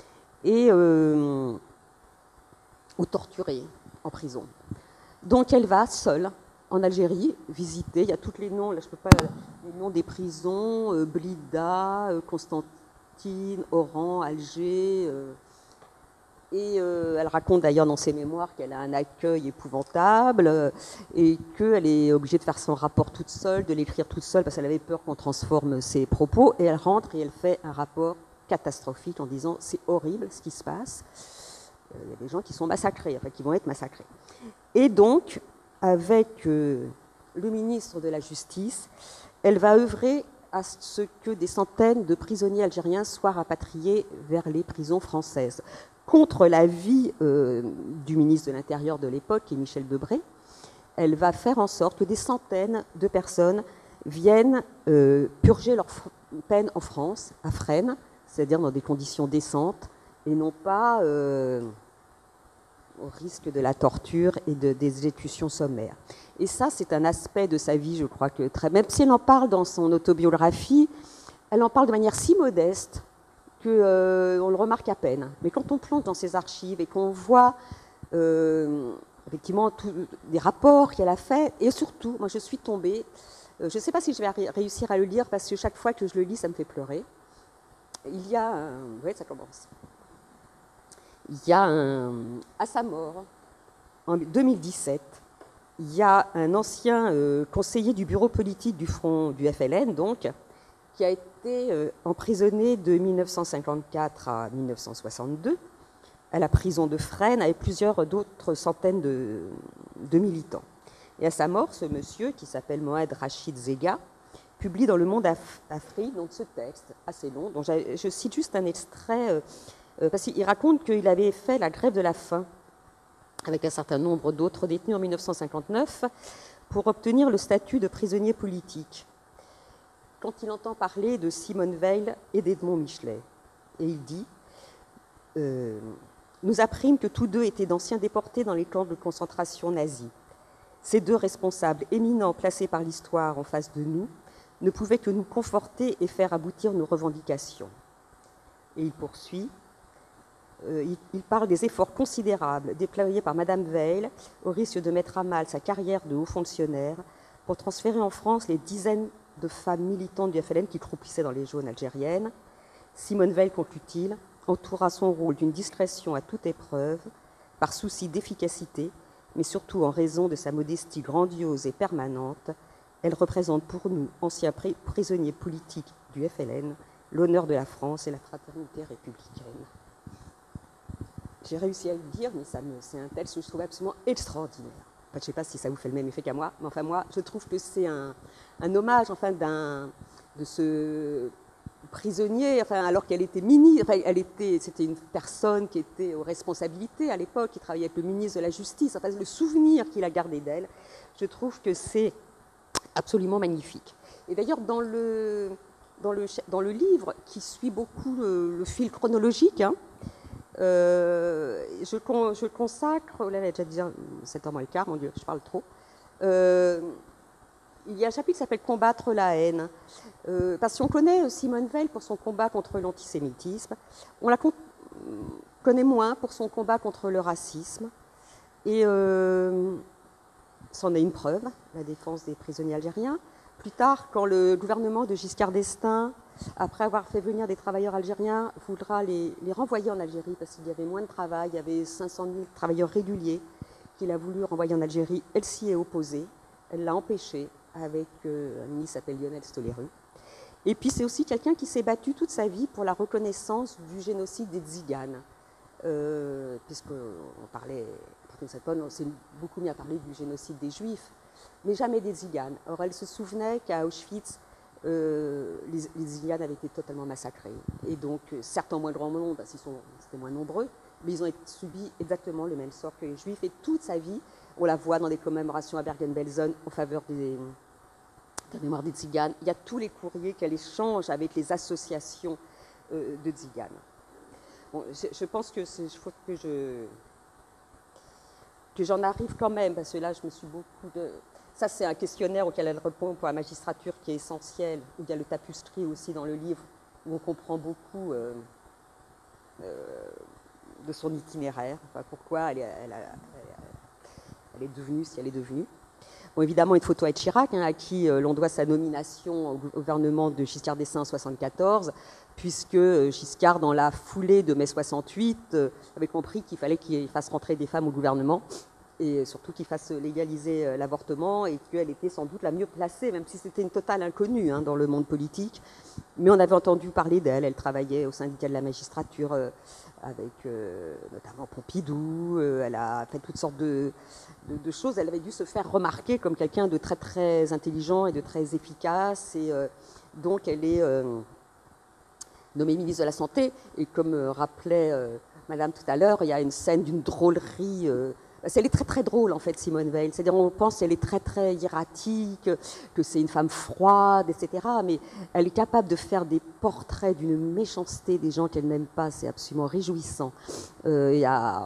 ou torturés en prison. Donc elle va seule en Algérie visiter, il y a tous les noms, là je ne peux pas, les noms des prisons, Blida, Constantine, Oran, Alger. Et elle raconte d'ailleurs dans ses mémoires qu'elle a un accueil épouvantable et qu'elle est obligée de faire son rapport toute seule, de l'écrire toute seule parce qu'elle avait peur qu'on transforme ses propos. Et elle rentre et elle fait un rapport catastrophique en disant c'est horrible ce qui se passe. Il y a des gens qui sont massacrés, enfin qui vont être massacrés. Et donc, avec le ministre de la Justice, elle va œuvrer à ce que des centaines de prisonniers algériens soient rapatriés vers les prisons françaises. Contre l'avis du ministre de l'Intérieur de l'époque, qui est Michel Debré, elle va faire en sorte que des centaines de personnes viennent purger leur peine en France, à Fresnes, c'est-à-dire dans des conditions décentes, et non pas au risque de la torture et des exécutions sommaires. Et ça, c'est un aspect de sa vie, je crois, que même si elle en parle dans son autobiographie, elle en parle de manière si modeste qu'on le remarque à peine. Mais quand on plonge dans ses archives et qu'on voit effectivement des rapports qu'elle a faits, et surtout, moi je suis tombée, je ne sais pas si je vais réussir à le lire parce que chaque fois que je le lis, ça me fait pleurer. Il y a oui, ça commence. Il y a à sa mort, en 2017, il y a un ancien conseiller du bureau politique du Front du FLN, donc, qui a été emprisonné de 1954 à 1962 à la prison de Fresnes avec plusieurs d'autres centaines de militants. Et à sa mort, ce monsieur, qui s'appelle Mohamed Rachid Zega, publie dans Le Monde Afrique donc ce texte assez long, dont je cite juste un extrait, parce qu'il raconte qu'il avait fait la grève de la faim avec un certain nombre d'autres détenus en 1959 pour obtenir le statut de prisonnier politique. Quand il entend parler de Simone Veil et d'Edmond Michelet. Et il dit nous apprîmes que tous deux étaient d'anciens déportés dans les camps de concentration nazis. Ces deux responsables éminents placés par l'histoire en face de nous ne pouvaient que nous conforter et faire aboutir nos revendications. Et il poursuit il parle des efforts considérables déployés par Madame Veil au risque de mettre à mal sa carrière de haut fonctionnaire pour transférer en France les dizaines de femmes militantes du FLN qui croupissaient dans les geôles algériennes. Simone Veil, conclut-il, entoura son rôle d'une discrétion à toute épreuve, par souci d'efficacité, mais surtout en raison de sa modestie grandiose et permanente. Elle représente pour nous, anciens prisonniers politiques du FLN, l'honneur de la France et la fraternité républicaine. J'ai réussi à le dire, mais c'est un texte que je trouve absolument extraordinaire. Enfin, je ne sais pas si ça vous fait le même effet qu'à moi, mais enfin moi, je trouve que c'est un hommage de ce prisonnière, enfin, alors qu'elle était ministre, enfin, c'était une personne qui était aux responsabilités à l'époque, qui travaillait avec le ministre de la Justice. Enfin, le souvenir qu'il a gardé d'elle, je trouve que c'est absolument magnifique. Et d'ailleurs, dans le livre, qui suit beaucoup le fil chronologique, hein, je consacre, oh là là, j'ai déjà dit 7h moins le quart, mon Dieu, je parle trop. Il y a un chapitre qui s'appelle « Combattre la haine ». Parce qu'on connaît Simone Veil pour son combat contre l'antisémitisme, on la connaît moins pour son combat contre le racisme. Et c'en est une preuve, la défense des prisonniers algériens. Plus tard, quand le gouvernement de Giscard d'Estaing, après avoir fait venir des travailleurs algériens, voudra les renvoyer en Algérie parce qu'il y avait moins de travail, il y avait 500 000 travailleurs réguliers qu'il a voulu renvoyer en Algérie. Elle s'y est opposée, elle l'a empêché avec un ministre qui s'appelle Lionel Stoléru. Et puis c'est aussi quelqu'un qui s'est battu toute sa vie pour la reconnaissance du génocide des Tziganes. Puisqu'on parlait, on s'est beaucoup mis à parler du génocide des Juifs, mais jamais des Tziganes. Or, elle se souvenait qu'à Auschwitz, les Tziganes avaient été totalement massacrés. Et donc, certes en moins grand nombre, parce qu'ils étaient moins nombreux, mais ils ont subi exactement le même sort que les Juifs. Et toute sa vie, on la voit dans des commémorations à Bergen-Belsen en faveur de la mémoire des Tziganes. Il y a tous les courriers qu'elle échange avec les associations de Tziganes. Bon, je pense que il faut que j'en arrive quand même, parce que là, je me suis beaucoup de... Ça, c'est un questionnaire auquel elle répond pour la magistrature qui est essentiel, où il y a le tapustry aussi dans le livre, où on comprend beaucoup de son itinéraire, enfin, pourquoi elle est devenue ce qu'elle est devenue. Bon, évidemment, une photo avec Chirac, hein, à qui l'on doit sa nomination au gouvernement de Giscard d'Estaing en 1974, puisque Giscard, dans la foulée de mai 68, avait compris qu'il fallait qu'il fasse rentrer des femmes au gouvernement, et surtout qu'il fasse légaliser l'avortement, et qu'elle était sans doute la mieux placée, même si c'était une totale inconnue hein, dans le monde politique. Mais on avait entendu parler d'elle, elle travaillait au syndicat de la magistrature avec notamment Pompidou, elle a fait toutes sortes de choses. Elle avait dû se faire remarquer comme quelqu'un de très très intelligent et de très efficace, et donc elle est nommée ministre de la Santé, et comme rappelait Madame tout à l'heure, il y a une scène d'une drôlerie. Elle est très très drôle en fait, Simone Veil. C'est-à-dire on pense qu'elle est très très hiératique, que c'est une femme froide, etc. Mais elle est capable de faire des portraits d'une méchanceté des gens qu'elle n'aime pas. C'est absolument réjouissant. Il y en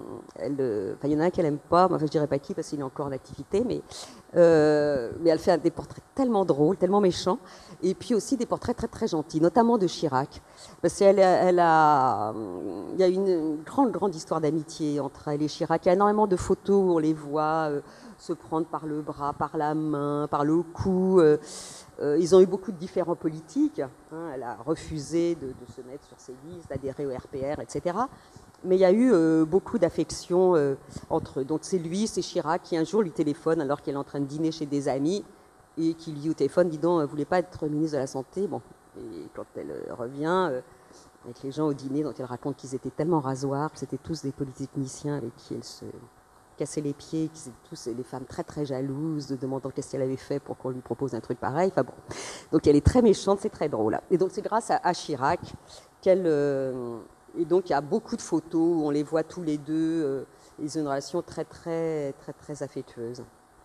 a un qu'elle n'aime pas. Enfin, je dirais pas qui parce qu'il est encore en activité, mais elle fait des portraits tellement drôles, tellement méchants, et puis aussi des portraits très très gentils, notamment de Chirac. Parce qu'il y a une grande histoire d'amitié entre elle et Chirac. Il y a énormément de photos où on les voit se prendre par le bras, par la main, par le cou. Ils ont eu beaucoup de différends politiques. Hein. Elle a refusé de se mettre sur ses listes, d'adhérer au RPR, etc. Mais il y a eu beaucoup d'affection entre eux. Donc c'est Chirac qui un jour lui téléphone alors qu'elle est en train de dîner chez des amis et qui lui dit au téléphone, dis donc, vous ne voulez pas être ministre de la Santé? Bon. Et quand elle revient avec les gens au dîner, dont elle raconte qu'ils étaient tellement rasoirs, c'était tous des polytechniciens avec qui elle se cassait les pieds, qui étaient tous des femmes très très jalouses, demandant qu'est-ce qu'elle avait fait pour qu'on lui propose un truc pareil. Enfin bon. Donc elle est très méchante, c'est très drôle. Et donc c'est grâce à Chirac qu'elle... et donc il y a beaucoup de photos où on les voit tous les deux, ils ont une relation très très très très affectueuse.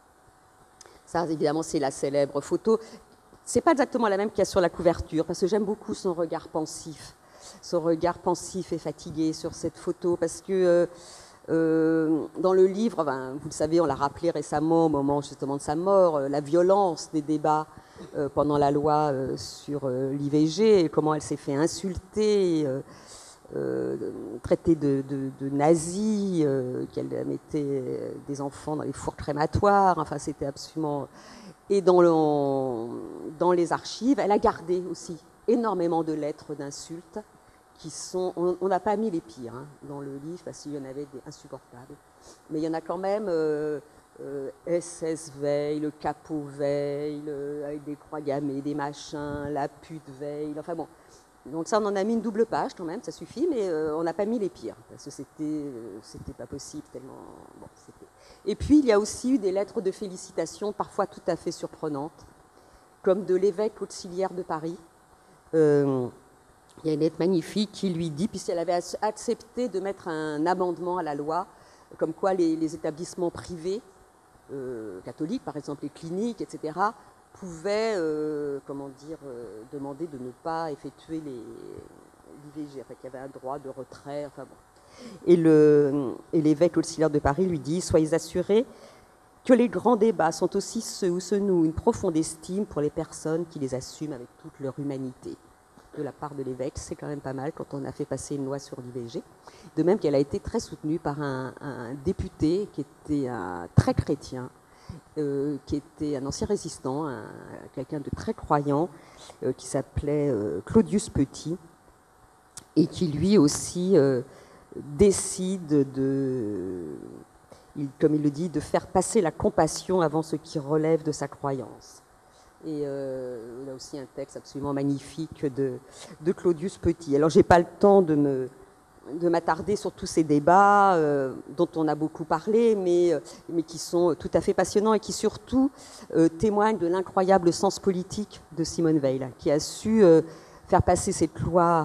Ça évidemment c'est la célèbre photo. C'est pas exactement la même qu'il y a sur la couverture, parce que j'aime beaucoup son regard pensif et fatigué sur cette photo, parce que dans le livre, vous le savez, on l'a rappelé récemment au moment justement de sa mort, la violence des débats pendant la loi sur l'IVG, comment elle s'est fait insulter, traitée de nazie, qu'elle mettait des enfants dans les fours crématoires, enfin c'était absolument... Et dans les archives, elle a gardé aussi énormément de lettres d'insultes qui sont... On n'a pas mis les pires hein, dans le livre parce qu'il y en avait des insupportables. Mais il y en a quand même SS Veil, le capot Veil, avec des croix gammées, des machins, la pute Veil, enfin bon. Donc ça, on en a mis une double page quand même, ça suffit, mais on n'a pas mis les pires parce que c'était pas possible tellement... Bon, et puis, il y a aussi eu des lettres de félicitations, parfois tout à fait surprenantes, comme de l'évêque auxiliaire de Paris, il y a une lettre magnifique qui lui dit, puisqu'elle avait accepté de mettre un amendement à la loi, comme quoi les établissements privés, catholiques, par exemple les cliniques, etc., pouvaient demander de ne pas effectuer l'IVG, enfin, qu'il y avait un droit de retrait, enfin bon. Et l'évêque auxiliaire de Paris lui dit « Soyez assurés que les grands débats sont aussi ceux où se noue une profonde estime pour les personnes qui les assument avec toute leur humanité. » De la part de l'évêque, c'est quand même pas mal quand on a fait passer une loi sur l'IVG. De même qu'elle a été très soutenue par un député qui était très chrétien, qui était un ancien résistant, quelqu'un de très croyant, qui s'appelait Claudius Petit, et qui lui aussi décide comme il le dit, de faire passer la compassion avant ce qui relève de sa croyance. Et il a aussi un texte absolument magnifique de Claudius Petit. Alors, je n'ai pas le temps de m'attarder sur tous ces débats dont on a beaucoup parlé, mais qui sont tout à fait passionnants et qui surtout témoignent de l'incroyable sens politique de Simone Veil, qui a su faire passer cette loi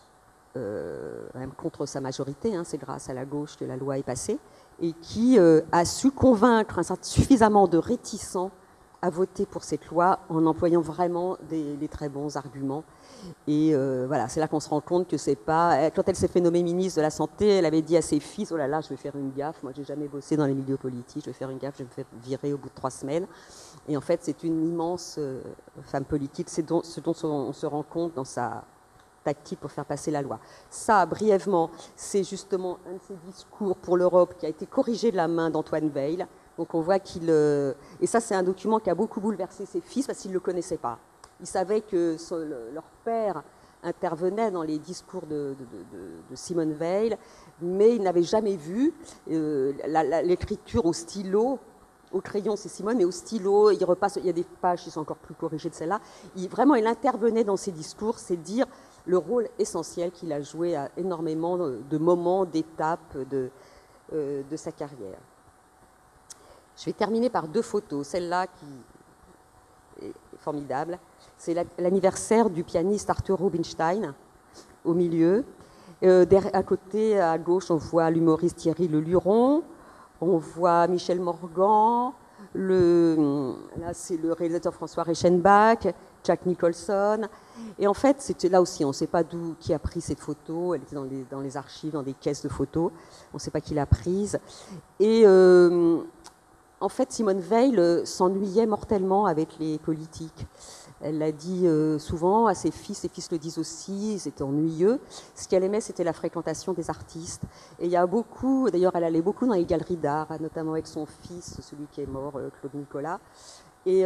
même contre sa majorité, hein, c'est grâce à la gauche que la loi est passée, et qui a su convaincre suffisamment de réticents à voter pour cette loi en employant vraiment des très bons arguments. Et voilà, c'est là qu'on se rend compte que c'est pas... Quand elle s'est fait nommer ministre de la Santé, elle avait dit à ses fils « Oh là là, je vais faire une gaffe, moi j'ai jamais bossé dans les milieux politiques, je vais faire une gaffe, je vais me faire virer au bout de 3 semaines. » Et en fait, c'est une immense femme politique, c'est ce dont on se rend compte dans sa tactique pour faire passer la loi. Ça, brièvement, c'est justement un de ses discours pour l'Europe qui a été corrigé de la main d'Antoine Veil. Donc on voit qu'il... Et ça, c'est un document qui a beaucoup bouleversé ses fils parce qu'ils ne le connaissaient pas. Ils savaient que leur père intervenait dans les discours de Simone Veil, mais ils n'avaient jamais vu l'écriture au stylo. Au crayon, c'est Simone, mais au stylo, il y a des pages qui sont encore plus corrigées de celle-là. Vraiment, il intervenait dans ses discours, c'est dire le rôle essentiel qu'il a joué à énormément de moments, d'étapes de sa carrière. Je vais terminer par 2 photos. Celle-là qui est formidable, c'est l'anniversaire du pianiste Arthur Rubinstein, au milieu. À côté, à gauche, on voit l'humoriste Thierry Le Luron, on voit Michel Morgan, là c'est le réalisateur François Reichenbach, Jack Nicholson. Et en fait, c'était là aussi, on ne sait pas qui a pris cette photo, elle était dans les archives, dans des caisses de photos, on ne sait pas qui l'a prise. Et en fait, Simone Veil s'ennuyait mortellement avec les politiques. Elle l'a dit souvent à ses fils le disent aussi, c'était ennuyeux. Ce qu'elle aimait, c'était la fréquentation des artistes. Et il y a beaucoup, d'ailleurs, elle allait beaucoup dans les galeries d'art, notamment avec son fils, celui qui est mort, Claude Nicolas. Et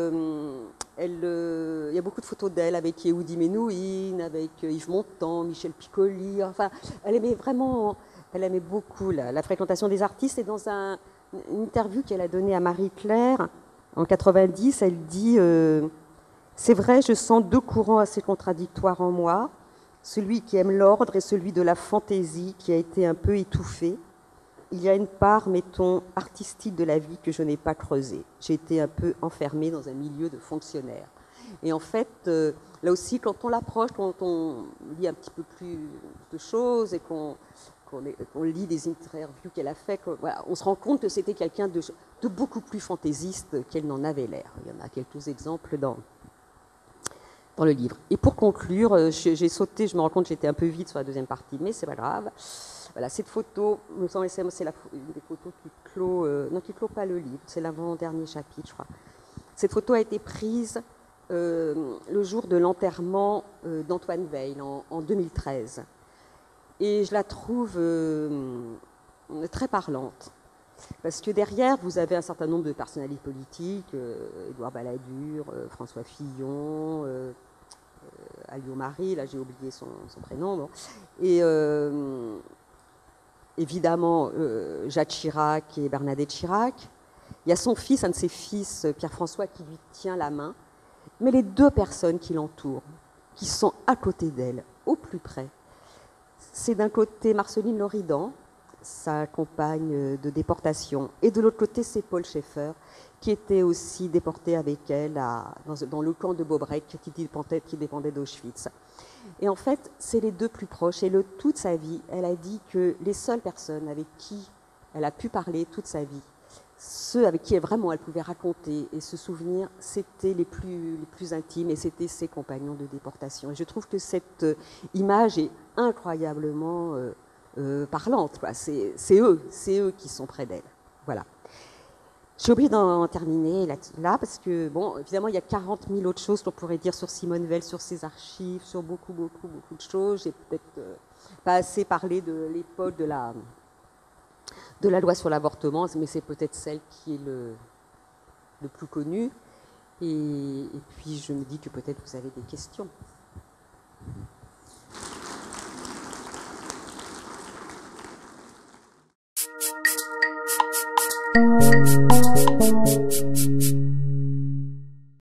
il y a beaucoup de photos d'elle avec Yehudi Menuhin, avec Yves Montand, Michel Piccoli. Enfin, elle aimait beaucoup la fréquentation des artistes. Et dans une interview qu'elle a donnée à Marie-Claire en 90, elle dit c'est vrai, je sens 2 courants assez contradictoires en moi, celui qui aime l'ordre et celui de la fantaisie qui a été un peu étouffé. Il y a une part, mettons, artistique de la vie que je n'ai pas creusée. J'ai été un peu enfermée dans un milieu de fonctionnaires. Et en fait, là aussi, quand on l'approche, quand on lit un petit peu plus de choses et qu'on lit des interviews qu'elle a fait, voilà, on se rend compte que c'était quelqu'un de beaucoup plus fantaisiste qu'elle n'en avait l'air. Il y en a quelques exemples dans le livre. Et pour conclure, j'ai sauté, je me rends compte que j'étais un peu vite sur la deuxième partie, mais c'est pas grave. Voilà, cette photo, c'est une des photos qui clôt, non, qui clôt pas le livre, c'est l'avant-dernier chapitre, je crois. Cette photo a été prise le jour de l'enterrement d'Antoine Veil en 2013. Et je la trouve très parlante. Parce que derrière, vous avez un certain nombre de personnalités politiques, Édouard Balladur, François Fillon, Alliot-Marie, là j'ai oublié son prénom. Bon. Et évidemment, Jacques Chirac et Bernadette Chirac. Il y a son fils, un de ses fils, Pierre-François, qui lui tient la main. Mais les 2 personnes qui l'entourent, qui sont à côté d'elle, au plus près, c'est d'un côté Marceline Loridan, sa compagne de déportation. Et de l'autre côté, c'est Paul Schaeffer, qui était aussi déporté avec elle dans le camp de Bobrek, qui dépendait d'Auschwitz. Et en fait, c'est les deux plus proches. Et toute sa vie, elle a dit que les seules personnes avec qui elle a pu parler toute sa vie, ceux avec qui vraiment elle pouvait raconter et se souvenir, c'était les plus intimes, et c'était ses compagnons de déportation. Et je trouve que cette image est incroyablement parlante. C'est eux qui sont près d'elle. Voilà. J'ai oublié d'en terminer là, parce que, bon, évidemment, il y a 40 000 autres choses qu'on pourrait dire sur Simone Veil, sur ses archives, sur beaucoup de choses. J'ai peut-être pas assez parlé de l'époque de la loi sur l'avortement, mais c'est peut-être celle qui est le plus connue. Et puis, je me dis que peut-être vous avez des questions.